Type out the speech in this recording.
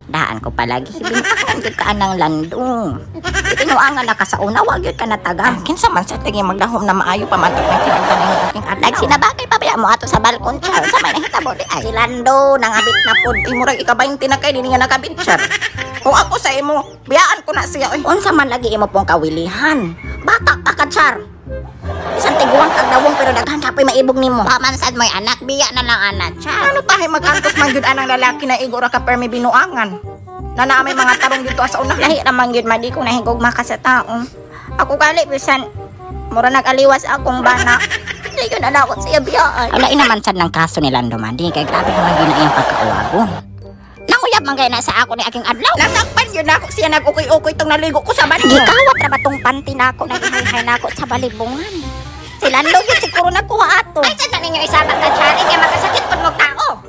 Daan ko palagi binuangan gyud ka anang Lando. Binuangan na ka sa una, wag gyud ka natagang. Kinsa man sa lagi magdahom na maayo pamantok na kinagdan ng aking adlaw. Nagsinabagay pa ba mo ato sa balkon char sa may nahitabo di ay. Si Lando nangabit na pud. Murag ika-20 na kay dinhi nga nakabit char. Kung ako sa imo, biyaan ko na siya. Unsa man lagi imo pong kawilihan? Bata pa ka char. Isang tiguang kagdawong pero daghan ka pa'y maibog nimo. Pamansad mo'y anak, biya na lang anak char. Ano tayo mag-antos man gyud anang lalaki na igora ka permi binuangan? Na naamay mga tarong dito sa una. Lahi naman gyud madi ko nahigugma ka sa taong. Ako gali bisan mura nag-aliwas akong bana. Dili gyud na ako siya biyaan. Alain naman sad ng kaso ni Lando man. Di kay grabe naman gyud na iyang pagkauwagon. Nanguyab man gaya na sa ako ni aking adlaw. Nasakpan yun ako siya nag-ukoy-ukoy itong naligo ko sa banyo. Gikawat na ba tong panty na ako, naghihay na ako sa balibungan. Si Lando yun siguro nakuha ato. Ay, saan na ninyo isabat na chari, kaya magkasakit po mong tao.